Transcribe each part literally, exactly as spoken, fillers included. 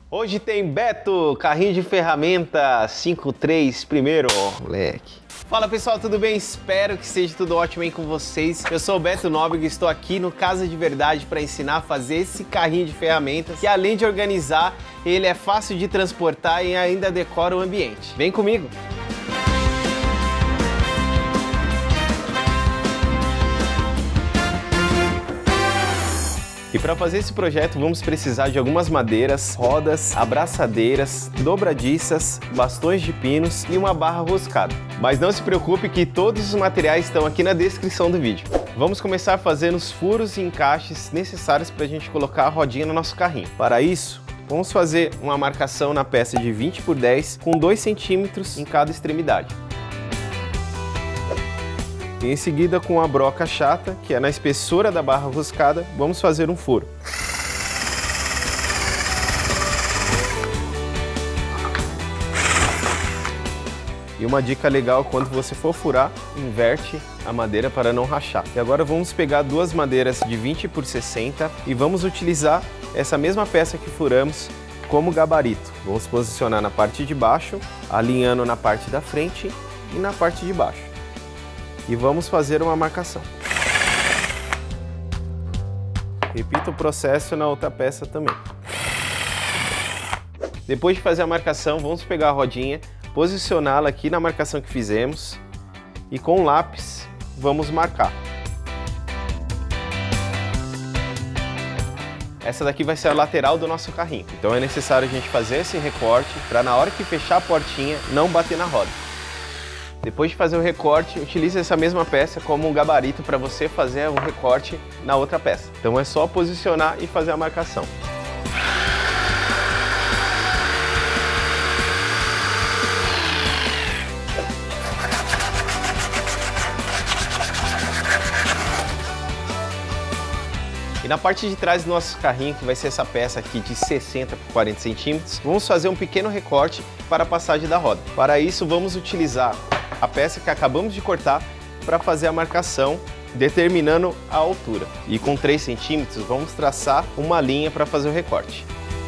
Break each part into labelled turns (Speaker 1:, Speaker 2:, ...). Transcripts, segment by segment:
Speaker 1: Hoje tem Beto, carrinho de ferramenta cinco três primeiro, moleque. Fala pessoal, tudo bem? Espero que seja tudo ótimo aí com vocês. Eu sou o Beto Nóbrega e estou aqui no Casa de Verdade para ensinar a fazer esse carrinho de ferramentas que, além de organizar, ele é fácil de transportar e ainda decora o ambiente. Vem comigo! E para fazer esse projeto vamos precisar de algumas madeiras, rodas, abraçadeiras, dobradiças, bastões de pinos e uma barra roscada. Mas não se preocupe que todos os materiais estão aqui na descrição do vídeo. Vamos começar fazendo os furos e encaixes necessários para a gente colocar a rodinha no nosso carrinho. Para isso, vamos fazer uma marcação na peça de vinte por dez com dois centímetros em cada extremidade. E em seguida, com a broca chata, que é na espessura da barra roscada, vamos fazer um furo. E uma dica legal, quando você for furar, inverte a madeira para não rachar. E agora vamos pegar duas madeiras de vinte por sessenta e vamos utilizar essa mesma peça que furamos como gabarito. Vamos posicionar na parte de baixo, alinhando na parte da frente e na parte de baixo. E vamos fazer uma marcação. Repita o processo na outra peça também. Depois de fazer a marcação, vamos pegar a rodinha, posicioná-la aqui na marcação que fizemos e com o lápis vamos marcar. Essa daqui vai ser a lateral do nosso carrinho. Então é necessário a gente fazer esse recorte para na hora que fechar a portinha não bater na roda. Depois de fazer o recorte, utilize essa mesma peça como um gabarito para você fazer o recorte na outra peça. Então é só posicionar e fazer a marcação. E na parte de trás do nosso carrinho, que vai ser essa peça aqui de sessenta por quarenta centímetros, vamos fazer um pequeno recorte para a passagem da roda. Para isso, vamos utilizar a peça que acabamos de cortar para fazer a marcação, determinando a altura. E com três centímetros vamos traçar uma linha para fazer o recorte.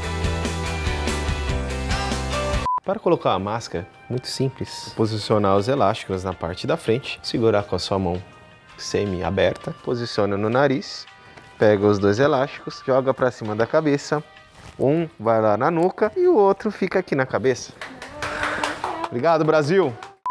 Speaker 1: Para colocar a máscara, muito simples. Posicionar os elásticos na parte da frente, segurar com a sua mão semi-aberta, posiciona no nariz, pega os dois elásticos, joga para cima da cabeça, um vai lá na nuca e o outro fica aqui na cabeça. Obrigado, Brasil!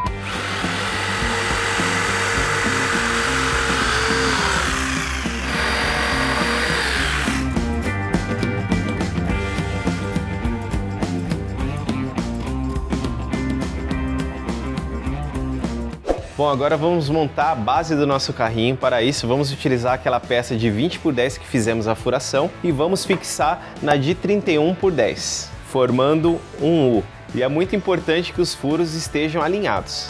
Speaker 1: Bom, agora vamos montar a base do nosso carrinho. Para isso, vamos utilizar aquela peça de vinte por dez que fizemos a furação e vamos fixar na de trinta e um por dez, formando um U. E é muito importante que os furos estejam alinhados.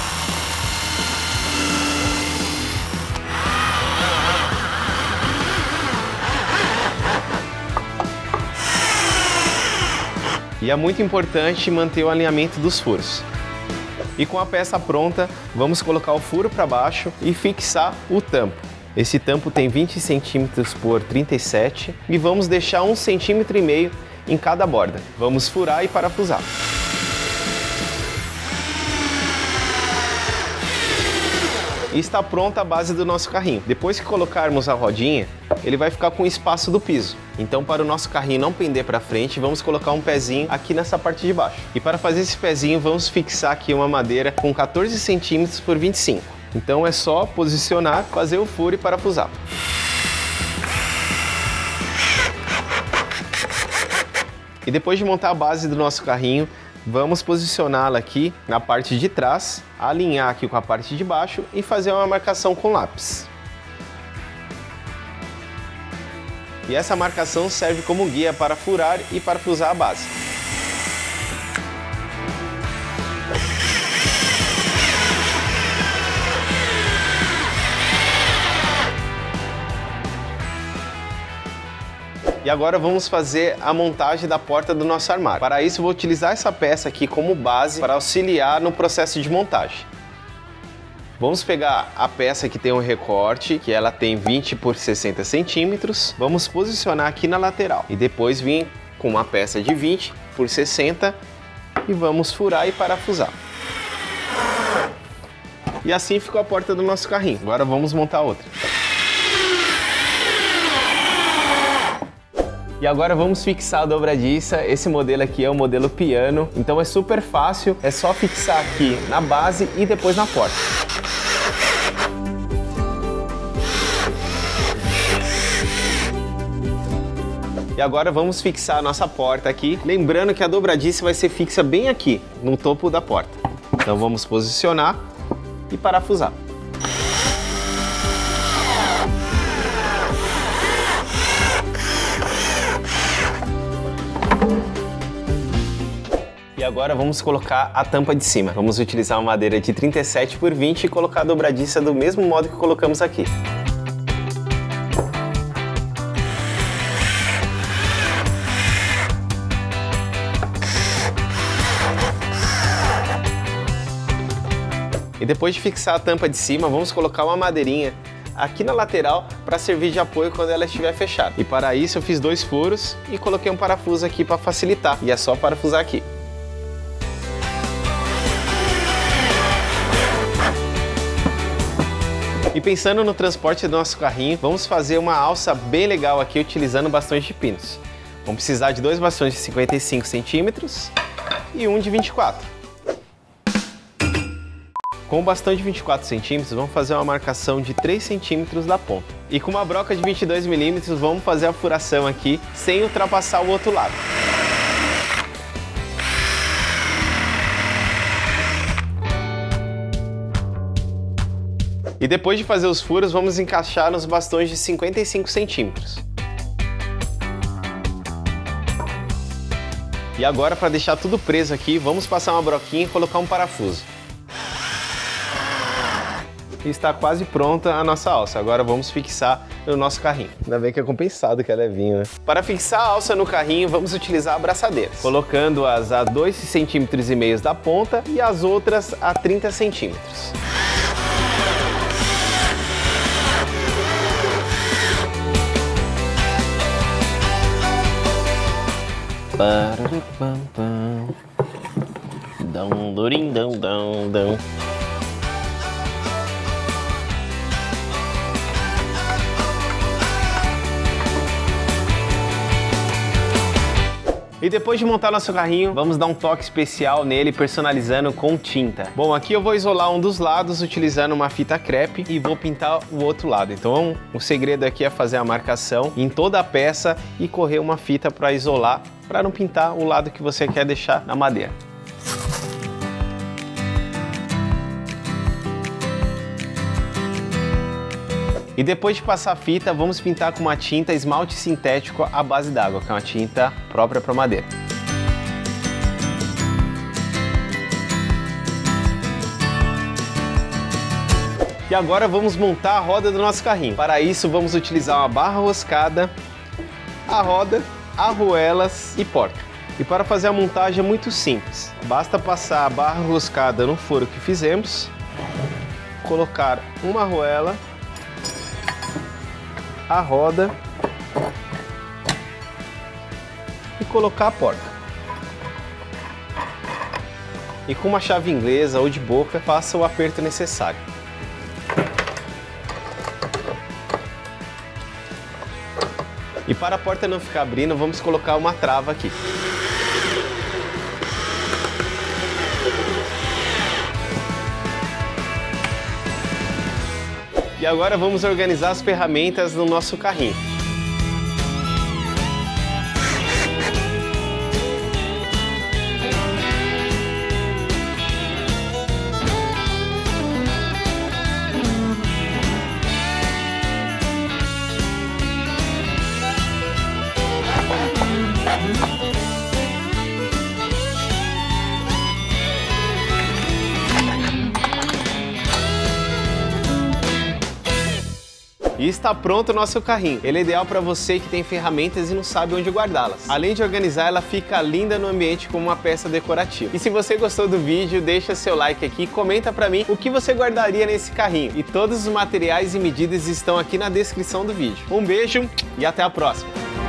Speaker 1: E é muito importante manter o alinhamento dos furos. E com a peça pronta, vamos colocar o furo para baixo e fixar o tampo. Esse tampo tem vinte centímetros por trinta e sete e vamos deixar um centímetro e meio em cada borda. Vamos furar e parafusar. E está pronta a base do nosso carrinho. Depois que colocarmos a rodinha, ele vai ficar com o espaço do piso. Então, para o nosso carrinho não pender para frente, vamos colocar um pezinho aqui nessa parte de baixo. E para fazer esse pezinho, vamos fixar aqui uma madeira com quatorze centímetros por vinte e cinco. Então é só posicionar, fazer o furo e parafusar. E depois de montar a base do nosso carrinho, vamos posicioná-la aqui na parte de trás, alinhar aqui com a parte de baixo e fazer uma marcação com lápis. E essa marcação serve como guia para furar e parafusar a base. E agora vamos fazer a montagem da porta do nosso armário. Para isso, vou utilizar essa peça aqui como base para auxiliar no processo de montagem. Vamos pegar a peça que tem um recorte, que ela tem vinte por sessenta centímetros. Vamos posicionar aqui na lateral e depois vir com uma peça de vinte por sessenta e vamos furar e parafusar. E assim ficou a porta do nosso carrinho. Agora vamos montar outra. E agora vamos fixar a dobradiça. Esse modelo aqui é o modelo piano, então é super fácil, é só fixar aqui na base e depois na porta. E agora vamos fixar a nossa porta aqui, lembrando que a dobradiça vai ser fixa bem aqui, no topo da porta. Então vamos posicionar e parafusar. E agora vamos colocar a tampa de cima. Vamos utilizar uma madeira de trinta e sete por vinte e colocar a dobradiça do mesmo modo que colocamos aqui. E depois de fixar a tampa de cima, vamos colocar uma madeirinha aqui na lateral para servir de apoio quando ela estiver fechada. E para isso eu fiz dois furos e coloquei um parafuso aqui para facilitar. E é só parafusar aqui. E pensando no transporte do nosso carrinho, vamos fazer uma alça bem legal aqui utilizando bastões de pinos. Vamos precisar de dois bastões de cinquenta e cinco centímetros e um de vinte e quatro. Com o bastão de vinte e quatro centímetros, vamos fazer uma marcação de três centímetros da ponta. E com uma broca de vinte e dois milímetros, vamos fazer a furação aqui, sem ultrapassar o outro lado. E depois de fazer os furos, vamos encaixar nos bastões de cinquenta e cinco centímetros. E agora, para deixar tudo preso aqui, vamos passar uma broquinha e colocar um parafuso. E está quase pronta a nossa alça. Agora vamos fixar no nosso carrinho. Ainda bem que é compensado que é levinho, né? Para fixar a alça no carrinho, vamos utilizar abraçadeiras, colocando-as a dois centímetros e meio da ponta e as outras a trinta centímetros. Dão, durim, dão, dão, dão. E depois de montar nosso carrinho, vamos dar um toque especial nele, personalizando com tinta. Bom, aqui eu vou isolar um dos lados utilizando uma fita crepe e vou pintar o outro lado. Então, o segredo aqui é fazer a marcação em toda a peça e correr uma fita para isolar, para não pintar o lado que você quer deixar na madeira. E depois de passar a fita, vamos pintar com uma tinta esmalte sintético à base d'água, que é uma tinta própria para madeira. E agora vamos montar a roda do nosso carrinho. Para isso vamos utilizar uma barra roscada, a roda, arruelas e porta. E para fazer a montagem é muito simples. Basta passar a barra roscada no furo que fizemos, colocar uma arruela, a roda e colocar a porta. E com uma chave inglesa ou de boca, faça o aperto necessário. E para a porta não ficar abrindo, vamos colocar uma trava aqui. E agora vamos organizar as ferramentas no nosso carrinho. E está pronto o nosso carrinho. Ele é ideal para você que tem ferramentas e não sabe onde guardá-las. Além de organizar, ela fica linda no ambiente como uma peça decorativa. E se você gostou do vídeo, deixa seu like aqui e comenta para mim o que você guardaria nesse carrinho. E todos os materiais e medidas estão aqui na descrição do vídeo. Um beijo e até a próxima!